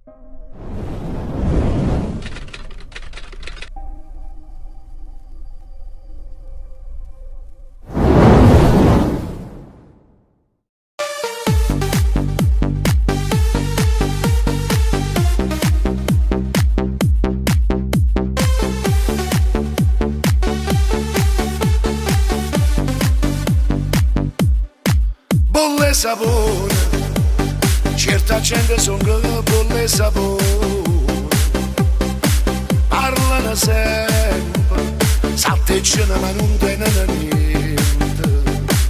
Bolle sapone, certa gente son che bolle sapone, parlano sempre, salteggiano ma non tenono niente,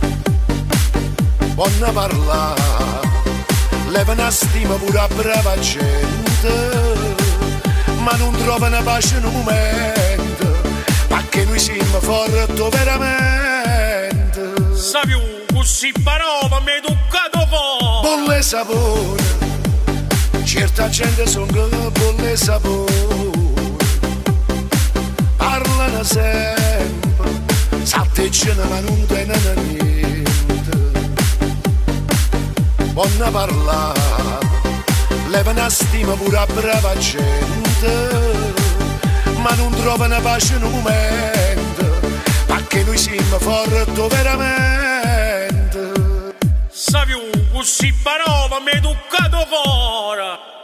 vanno parlare, levano a stima pure a brava gente, ma non trovano pace in un momento, perché noi siamo forti veramente. Sapiu, così parola mi hai toccato con bolle sapone, certa gente son che bolle sapone, parlano sempre, salteggiano ma non tenono niente, vanno parlare, levano a stima pure a brava gente, ma non trovano pace in un momento, perché noi siamo forti veramente. Sapiu, così parola mi hai toccato cuore.